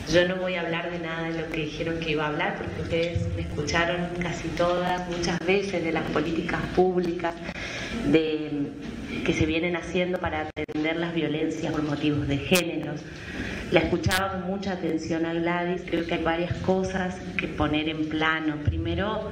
Yo no voy a hablar de nada de lo que dijeron que iba a hablar, porque ustedes me escucharon casi todas, muchas veces, de las políticas públicas que se vienen haciendo para atender las violencias por motivos de género. La escuchaba con mucha atención a Gladys. Creo que hay varias cosas que poner en plano. Primero,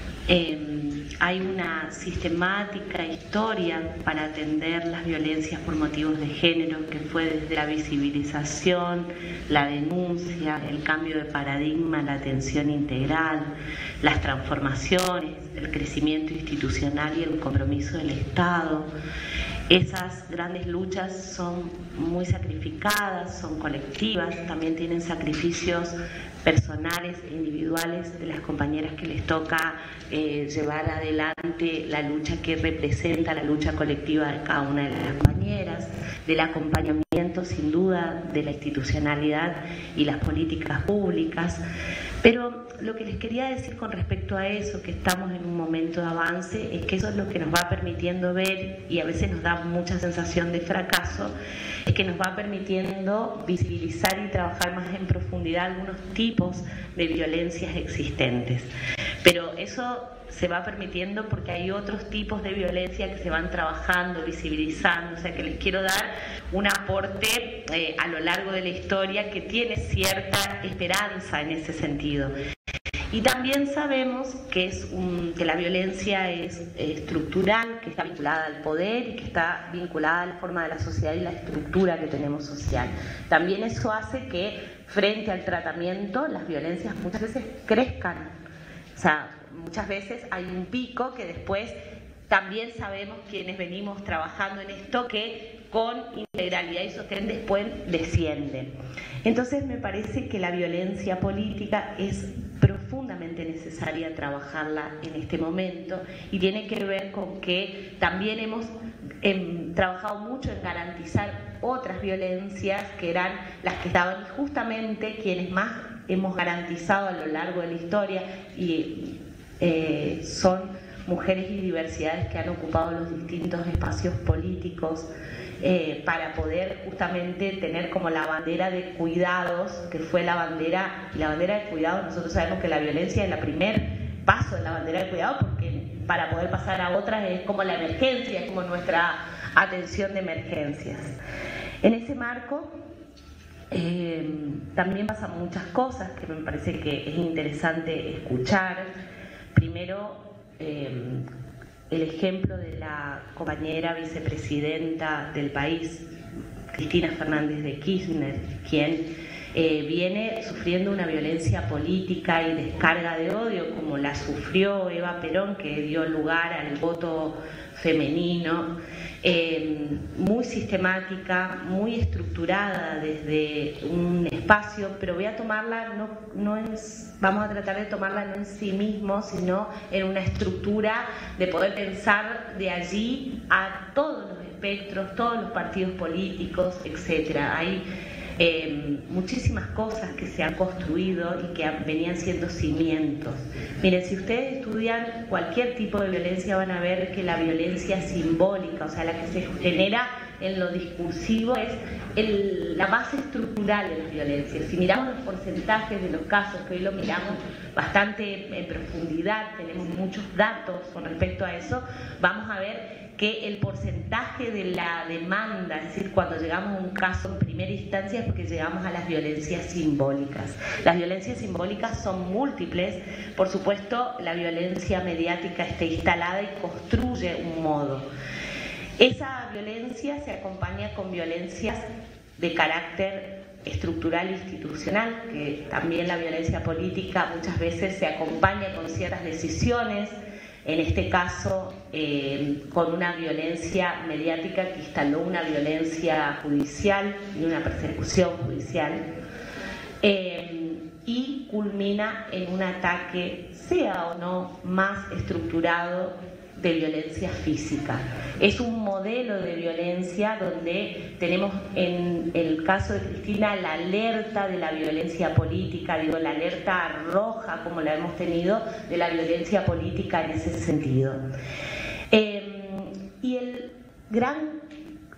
hay una sistemática historia para atender las violencias por motivos de género, que fue desde la visibilización, la denuncia, el cambio de paradigma, la atención integral, las transformaciones, el crecimiento institucional y el compromiso del Estado. Esas grandes luchas son muy sacrificadas, son colectivas, también tienen sacrificios personales e individuales de las compañeras que les toca llevar adelante la lucha que representa la lucha colectiva de cada una de las compañeras, del acompañamiento sin duda de la institucionalidad y las políticas públicas. Pero lo que les quería decir con respecto a eso, que estamos en un momento de avance, es que eso es lo que nos va permitiendo ver, y a veces nos da mucha sensación de fracaso, es que nos va permitiendo visibilizar y trabajar más en profundidad algunos tipos de violencias existentes. Pero eso se va permitiendo porque hay otros tipos de violencia que se van trabajando, visibilizando. O sea que les quiero dar un aporte a lo largo de la historia que tiene cierta esperanza en ese sentido. Y también sabemos que la violencia es estructural, que está vinculada al poder y que está vinculada a la forma de la sociedad y la estructura que tenemos social. También eso hace que frente al tratamiento las violencias muchas veces crezcan. O sea, muchas veces hay un pico que después también sabemos quienes venimos trabajando en esto que con integralidad y sostén después descienden. Entonces me parece que la violencia política es profundamente necesaria trabajarla en este momento y tiene que ver con que también hemos trabajado mucho en garantizar otras violencias que eran las que estaban justamente quienes más hemos garantizado a lo largo de la historia y son mujeres y diversidades que han ocupado los distintos espacios políticos para poder justamente tener como la bandera de cuidados, que fue la bandera de cuidados. Nosotros sabemos que la violencia es el primer paso de la bandera de cuidado, porque para poder pasar a otras es como la emergencia, es como nuestra atención de emergencias. En ese marco también pasan muchas cosas que me parece que es interesante escuchar. Primero, el ejemplo de la compañera vicepresidenta del país, Cristina Fernández de Kirchner, quien viene sufriendo una violencia política y descarga de odio como la sufrió Eva Perón, que dio lugar al voto femenino, muy sistemática, muy estructurada desde un espacio, pero voy a tomarla, vamos a tratar de tomarla no en sí mismo, sino en una estructura de poder pensar de allí a todos los espectros, todos los partidos políticos, etcétera. Hay muchísimas cosas que se han construido y que venían siendo cimientos. Miren, si ustedes estudian cualquier tipo de violencia van a ver que la violencia simbólica, o sea, la que se genera en lo discursivo, es la base estructural de las violencias. Si miramos los porcentajes de los casos, que hoy lo miramos bastante en profundidad, tenemos muchos datos con respecto a eso, vamos a ver que el porcentaje de la demanda, es decir, cuando llegamos a un caso en primera instancia, es porque llegamos a las violencias simbólicas. Las violencias simbólicas son múltiples. Por supuesto, la violencia mediática está instalada y construye un modo. Esa violencia se acompaña con violencias de carácter estructural e institucional, que también la violencia política muchas veces se acompaña con ciertas decisiones, en este caso con una violencia mediática que instaló una violencia judicial y una persecución judicial, y culmina en un ataque, sea o no más estructurado, de violencia física. Es un modelo de violencia donde tenemos en el caso de Cristina la alerta de la violencia política, digo la alerta roja como la hemos tenido de la violencia política en ese sentido. Y el gran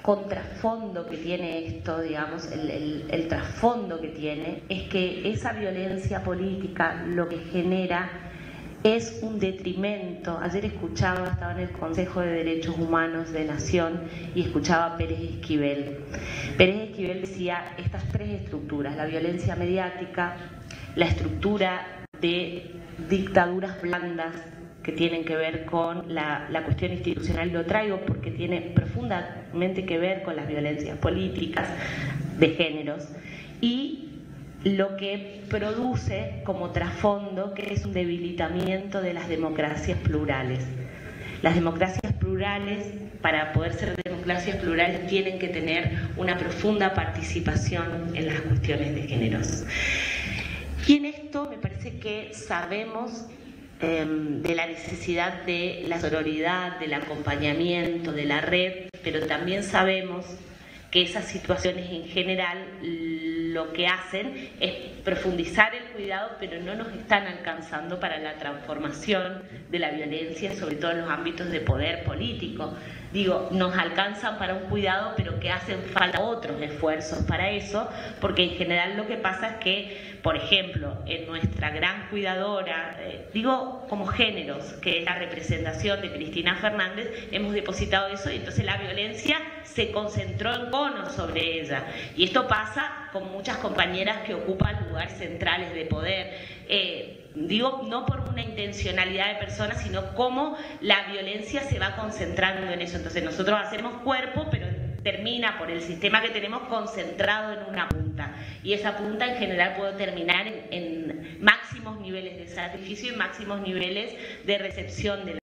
contrafondo que tiene esto, digamos, el trasfondo que tiene, es que esa violencia política lo que genera es un detrimento. Ayer estaba en el Consejo de Derechos Humanos de Nación y escuchaba a Pérez Esquivel. Pérez Esquivel decía estas tres estructuras: la violencia mediática, la estructura de dictaduras blandas que tienen que ver con la cuestión institucional. Lo traigo porque tiene profundamente que ver con las violencias políticas de géneros, y lo que produce como trasfondo, que es un debilitamiento de las democracias plurales. Las democracias plurales, para poder ser democracias plurales, tienen que tener una profunda participación en las cuestiones de géneros. Y en esto me parece que sabemos de la necesidad de la sororidad, del acompañamiento, de la red, pero también sabemos que esas situaciones en general lo que hacen es profundizar el cuidado, pero no nos están alcanzando para la transformación de la violencia, sobre todo en los ámbitos de poder político. Digo, nos alcanzan para un cuidado, pero que hacen falta otros esfuerzos para eso, porque en general lo que pasa es que, por ejemplo, en nuestra gran cuidadora, digo como géneros, que es la representación de Cristina Fernández, hemos depositado eso y entonces la violencia se concentró en cono sobre ella. Y esto pasa con muchas compañeras que ocupan lugares centrales de poder. Digo, no por una intencionalidad de personas, sino cómo la violencia se va concentrando en eso. Entonces nosotros hacemos cuerpo, pero termina por el sistema que tenemos concentrado en una punta. Y esa punta en general puede terminar en máximos niveles de sacrificio y máximos niveles de recepción de la